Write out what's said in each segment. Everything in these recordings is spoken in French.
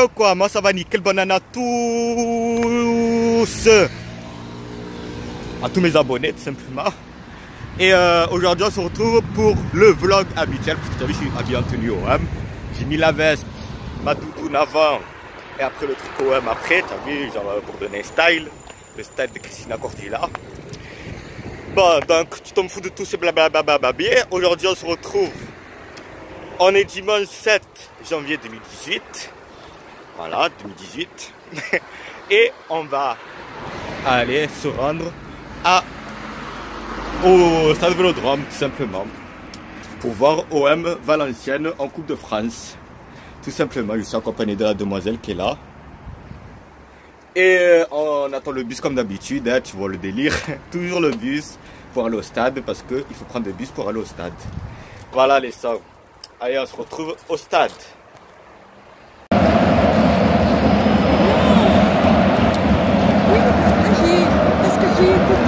ou quoi? Moi ça va nickel, bonne à tous. À tous mes abonnés tout simplement. Et aujourd'hui on se retrouve pour le vlog habituel. Parce que tu as vu, je suis habillé en tenue OM. J'ai mis la veste, ma doudoune avant et après le truc OM après. Tu as vu, genre pour donner un style. Le style de Christina Cordula. Bon, donc tu t'en fous de tout ce blablabla. Aujourd'hui on se retrouve. On est dimanche 7 janvier 2018. Voilà, 2018. Et on va aller se rendre au stade Vélodrome, tout simplement. Pour voir OM Valenciennes en Coupe de France. Tout simplement, je suis accompagné de la demoiselle qui est là. Et on attend le bus comme d'habitude, hein, tu vois le délire. Toujours le bus pour aller au stade parce qu'il faut prendre le bus pour aller au stade. Voilà les sœurs. Allez, on se retrouve au stade. Oui, parce que j'ai écouté.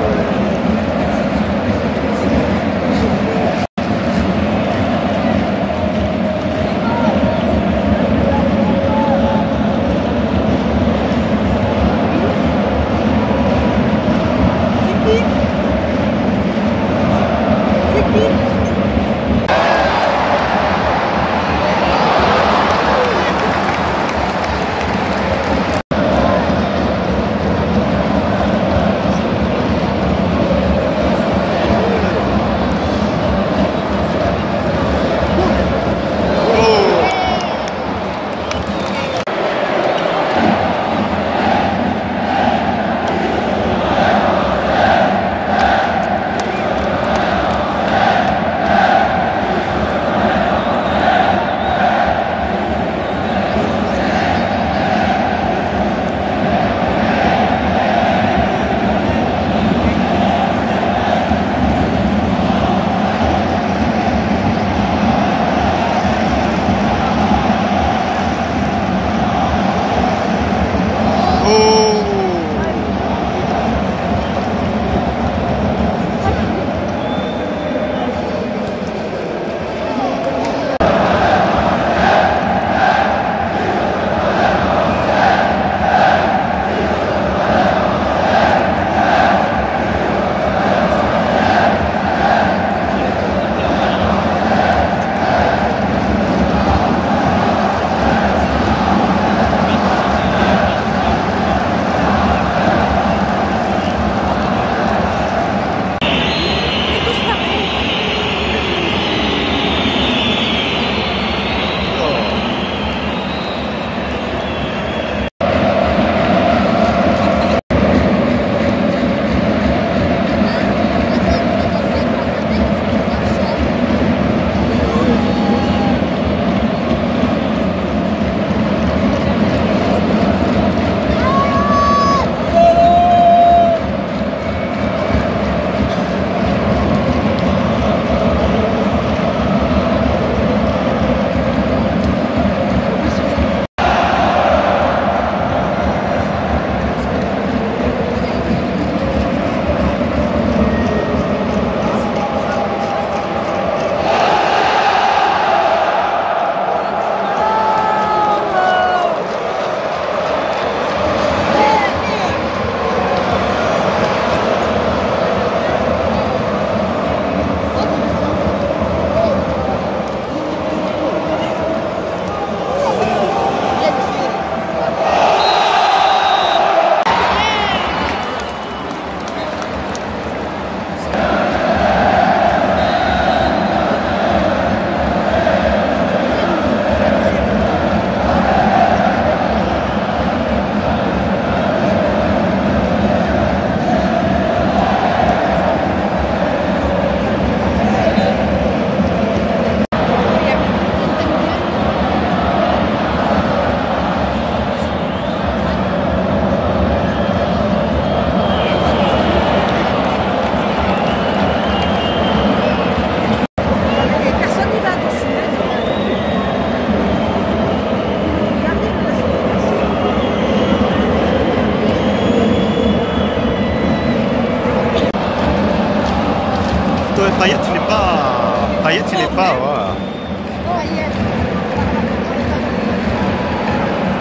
Payet, il n'est pas. Payet, il n'est pas. Ouais.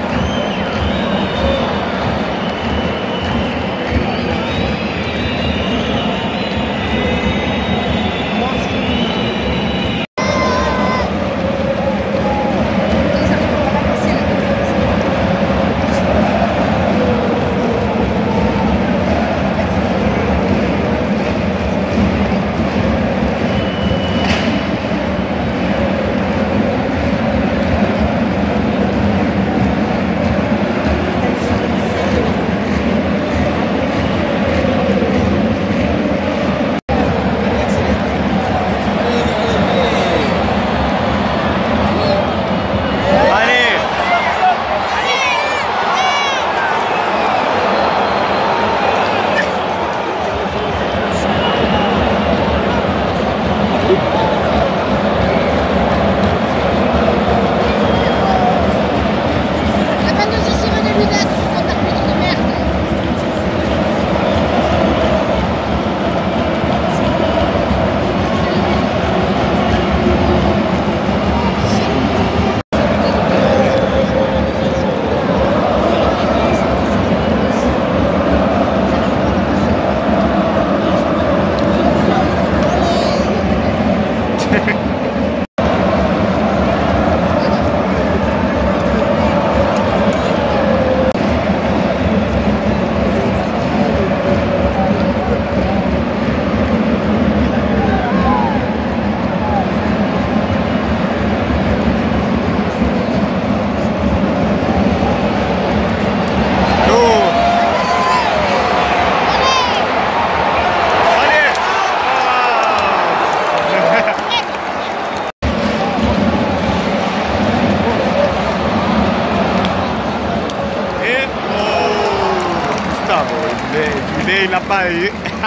Mais il n'a pas eu.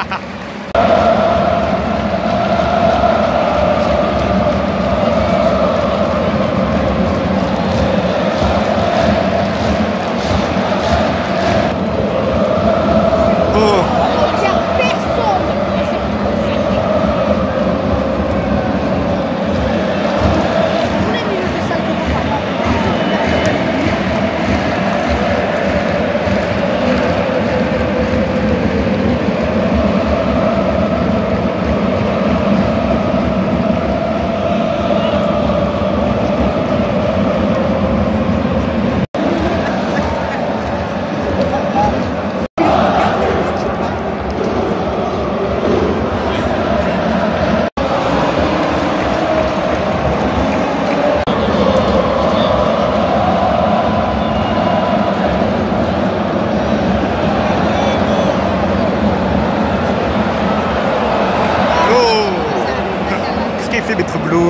Fait mettre bleu.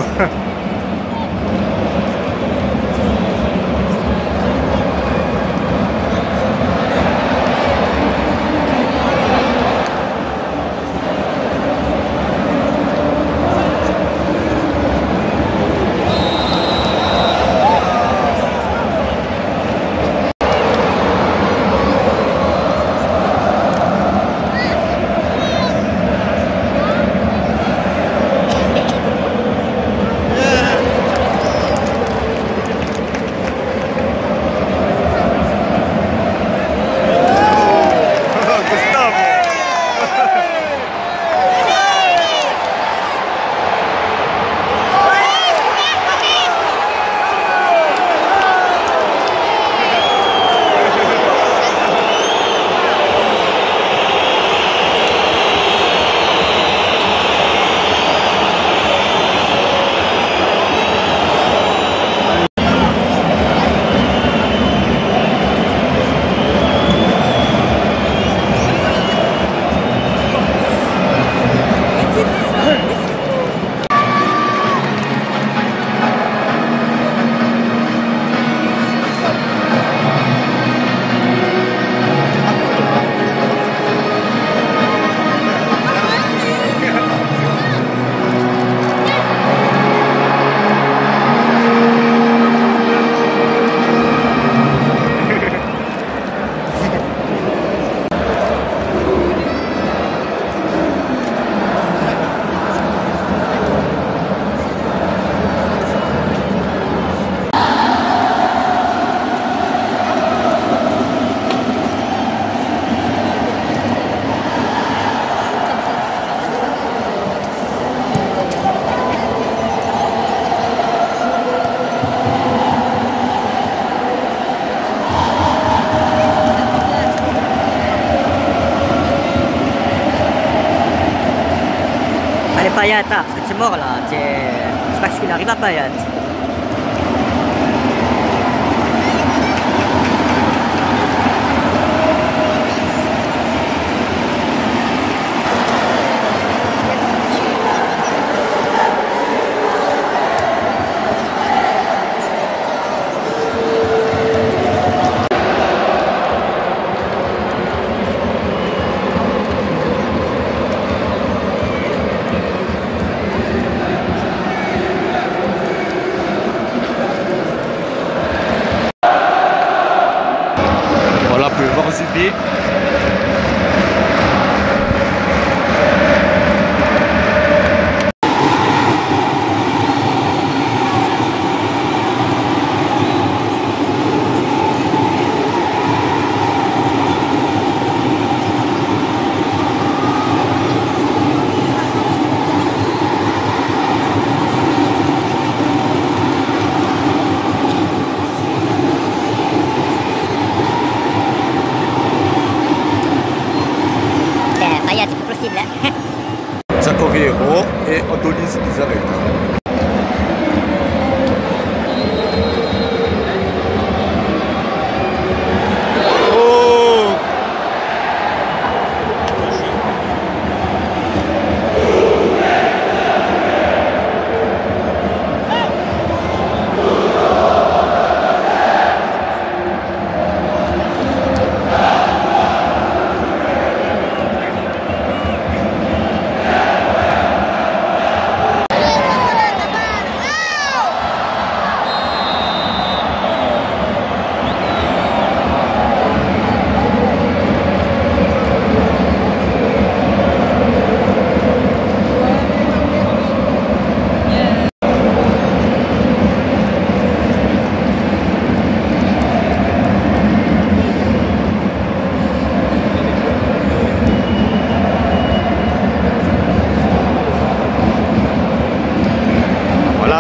Payat, parce que tu es mort là. J'espère qu'il arrive à Payat. Zubé.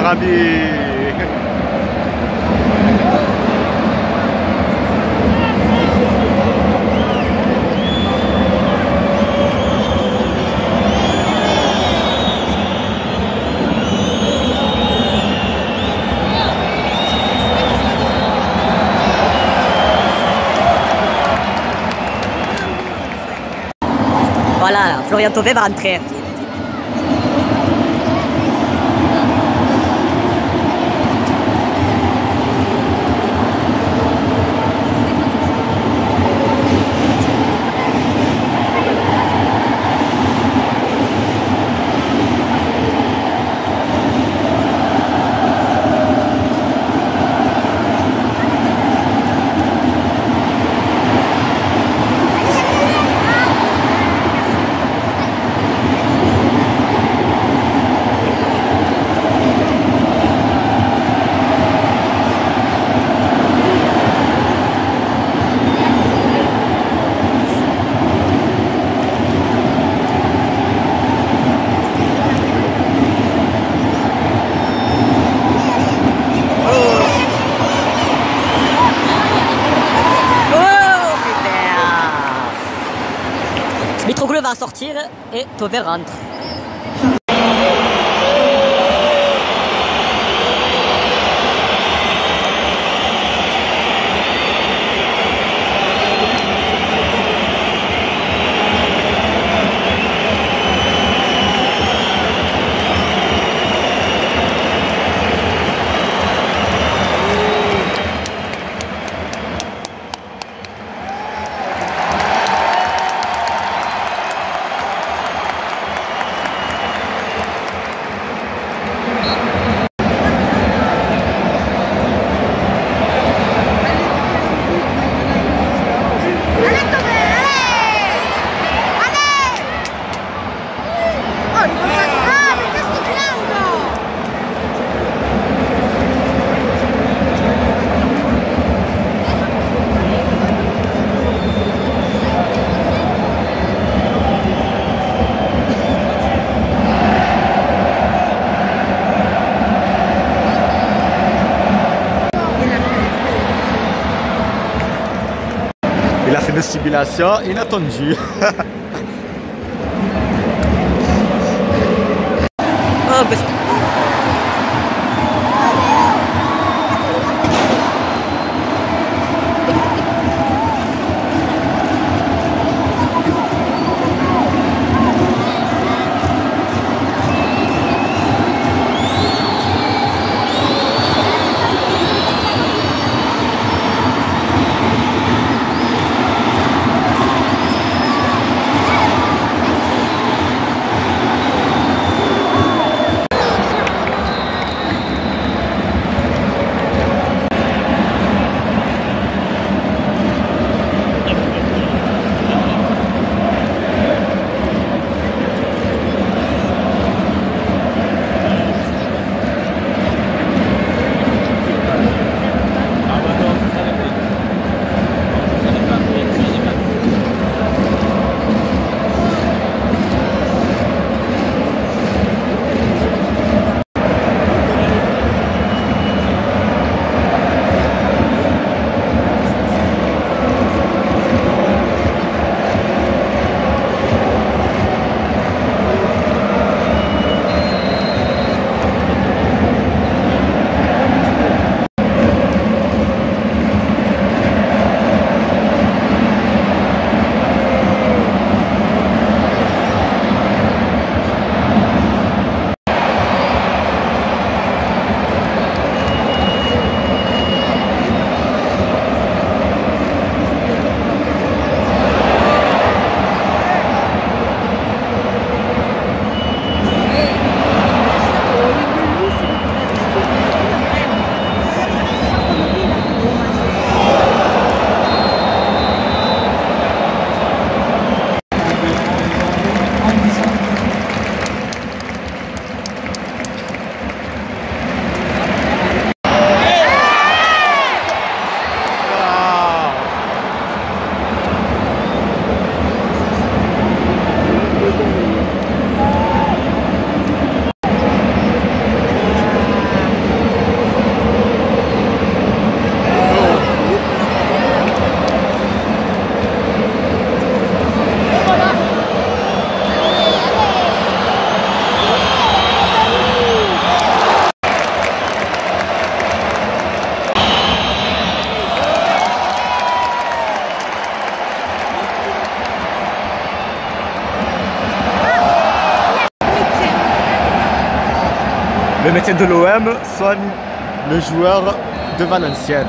cher ami. Voilà, Florian Thauvin va rentrer. Mitroglou va sortir et Thauvin rentre. Il a fait une simulation inattendue. Oh, parce que... le médecin de l'OM soigne le joueur de Valenciennes.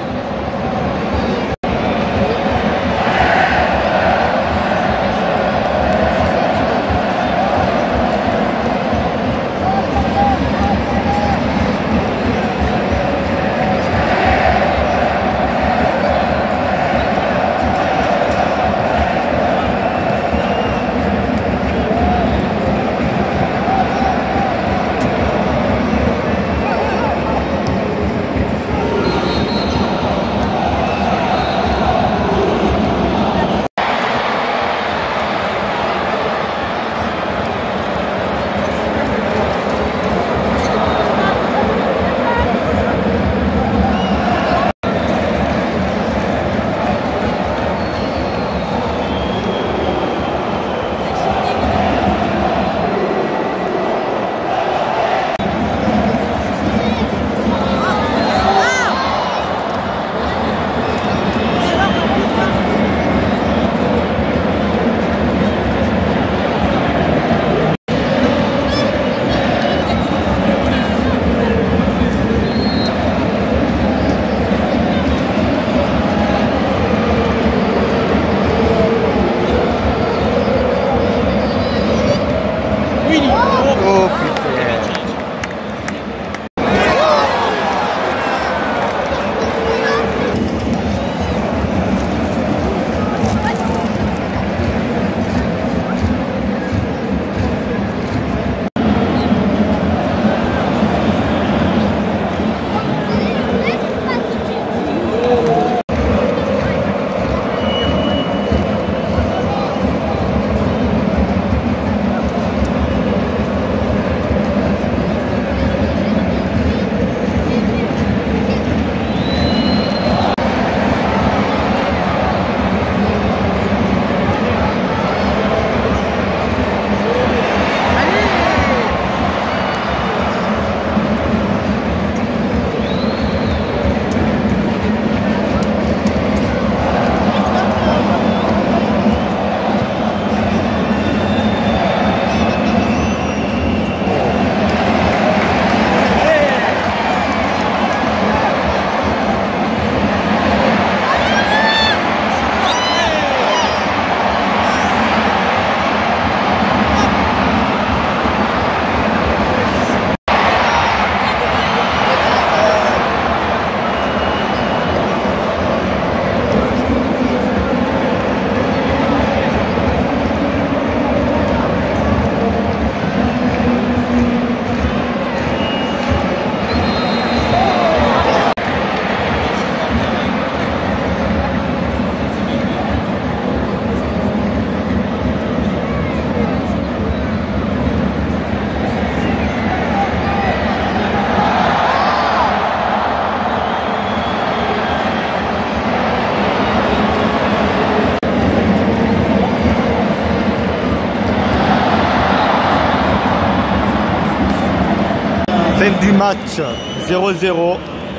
Fin du match 0-0.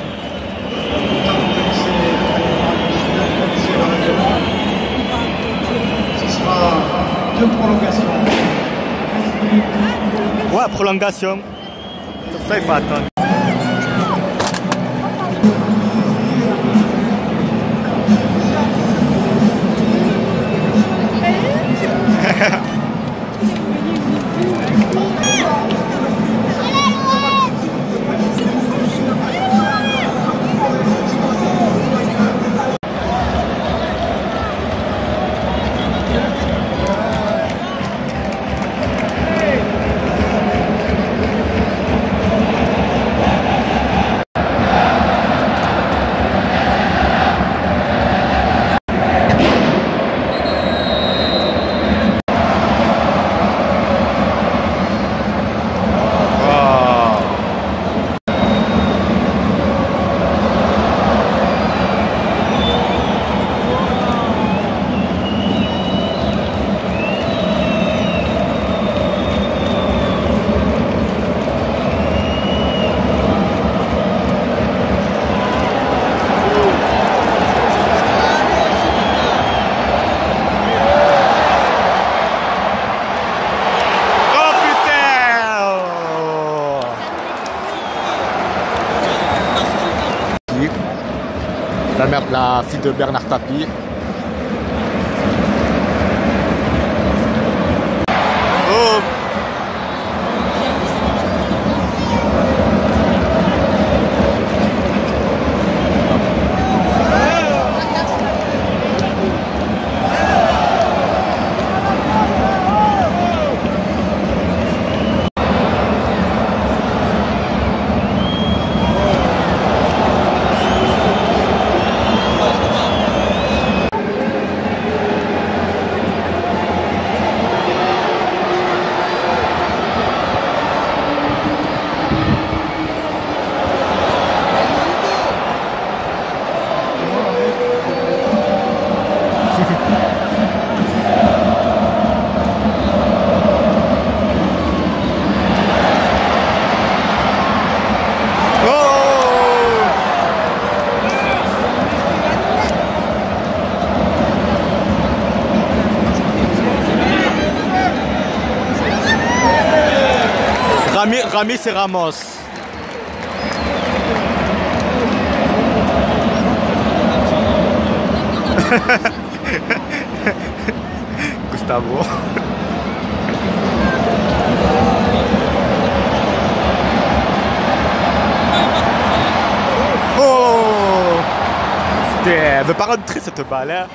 Ce sera deux prolongations. Ouais, prolongation. Pour ça, il faut attendre. la fille de Bernard Tapie. Oh. Ramis et Ramos. Gustavo. Oh! Elle veut pas rentrer cette balle, hein?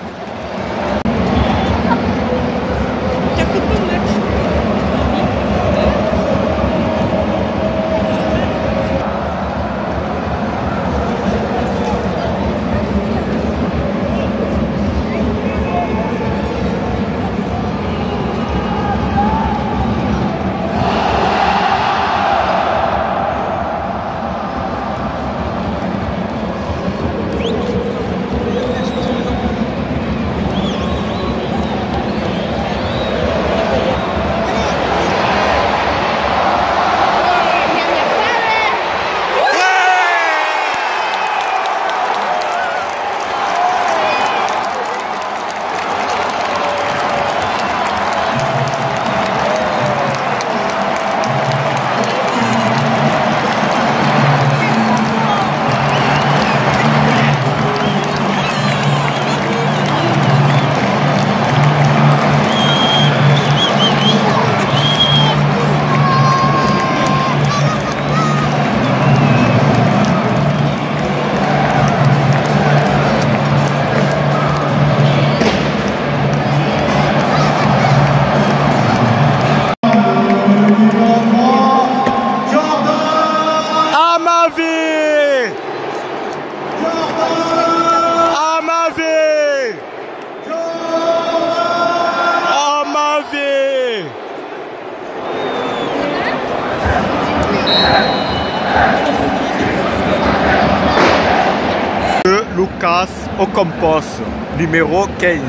Lucas Ocampos, numéro 15.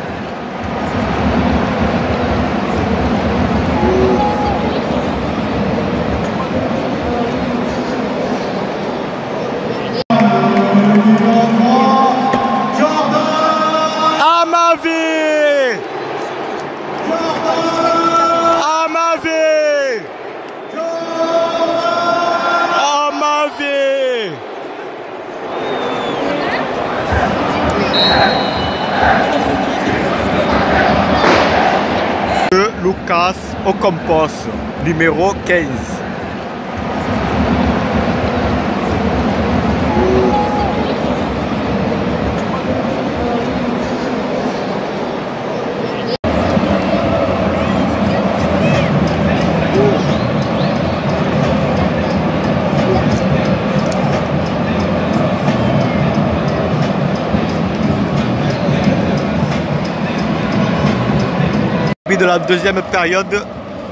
Lucas Ocampos, numéro 15. De la deuxième période.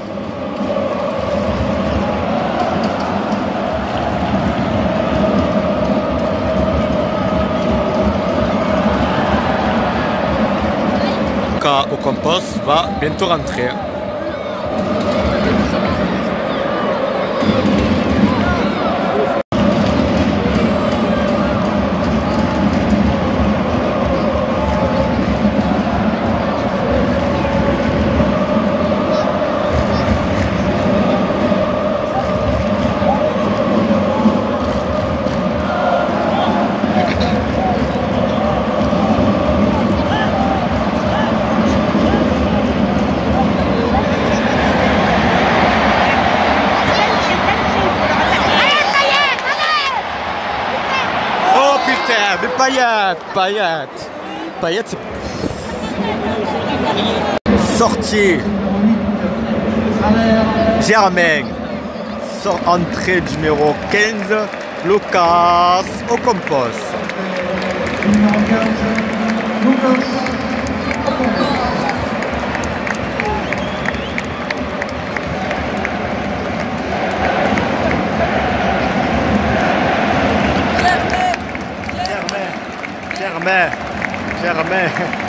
Ocampos va bientôt rentrer. Payet, c'est... Sortie. Germain. Entrée du numéro 15. Lucas Ocampos. Numéro 15, Lucas Ocampos. Germain.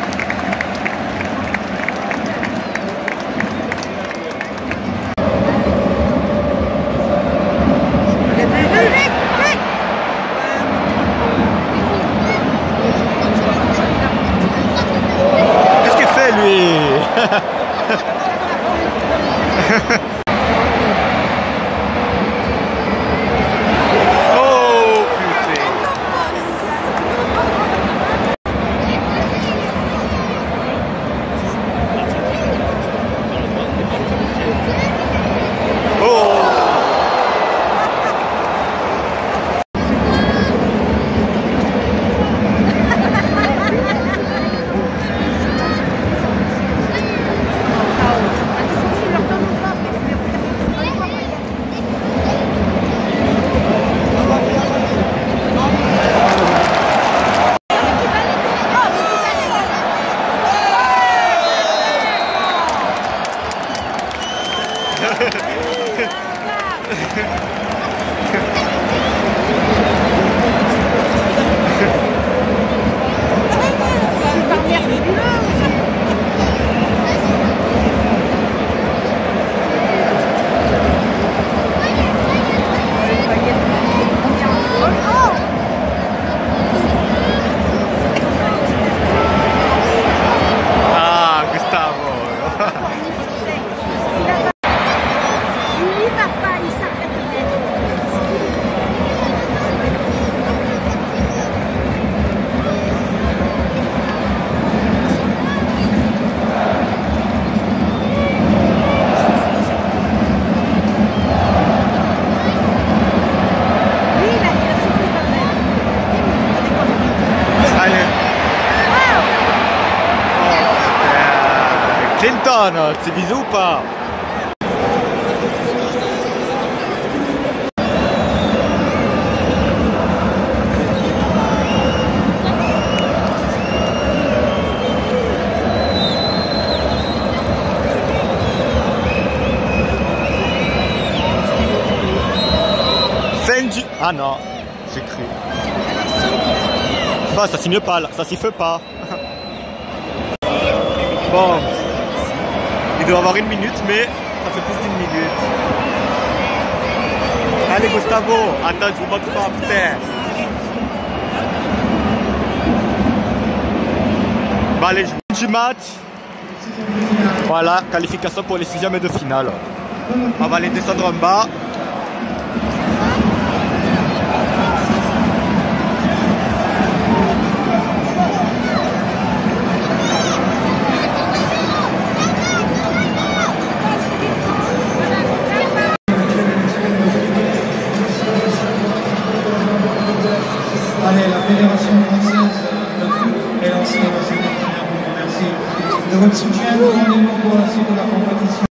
Qu'est-ce qu'il fait lui? Clinton, c'est bisous ou pas? Fendi. Ah non, j'ai cru. Bah ça signe pas là, ça s'y fait pas. Bon. Il doit avoir 1 minute, mais ça fait plus d'1 minute. Allez Gustavo, attends, je vous montre pas putain. Bah allez, je du match. Voilà, qualification pour les 6e de finale. On va aller descendre en bas. Allez, la Fédération française de foot est lancée dans cette dernière minute. Merci de votre soutien. Rendez-vous pour la suite de la compétition.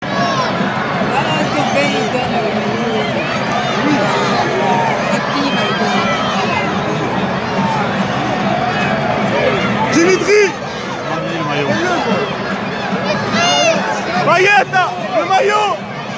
Dimitri! Payet, le maillot!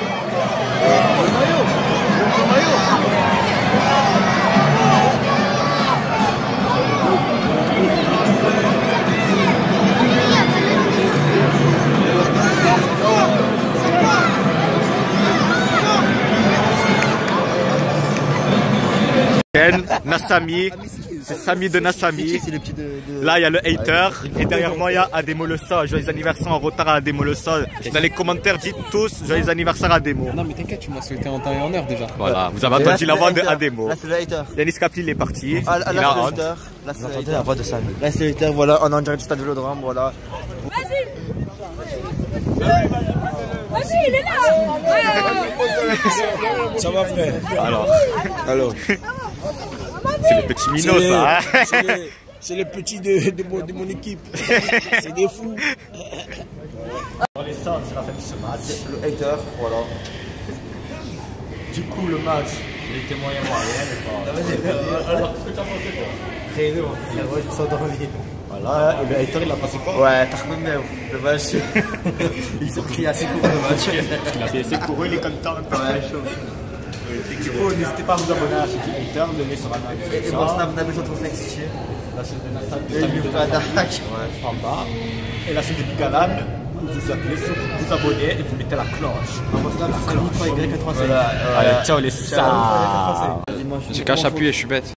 Nassami, c'est Samy de Nassami. Là il y a le hater et derrière moi il y a Ademo le Sol. Joyeux anniversaire en retard à Ademo le Sol. Dans les commentaires dites tous joyeux anniversaire à Ademo. Non mais t'inquiète, tu m'as souhaité en temps et en heure déjà. Voilà, vous avez entendu la voix de Ademo. Là c'est le hater. Yanis Kapli il est parti. Ah, là c'est le honte. hater. Là c'est la voix de Samy. Là c'est le hater, voilà, on est en direct du stade Vélodrome, voilà. Vas-y, il est là. Ça va frère? Alors, Alors, c'est le petit minot ça. Hein. C'est les petits de mon équipe. C'est des fous. Dans les centres, c'est la fin de ce match. Le hater, voilà. Du coup, le match, il était moyen. Alors, qu'est-ce que tu as pensé, toi? Très bien, je me sens endormi. Voilà, et le hater, il a passé quoi? Ouais, t'as même le match. Ils ont pris assez court le match. Il a bien essayé de courir, il est content. Ouais, chaud. Du coup, n'hésitez pas à vous abonner à ce petit hater, le lien sera dans la Et description. bon, ça vous avez votre flex ici. La chaîne de Nathan, Et il fait attaque. en bas. Et la chaîne de Bigalan, vous appuyez sur vous abonner et vous mettez la cloche. C'est Y3Y3C. Allez, ciao les salles. J'ai qu'à appuyer, je suis bête.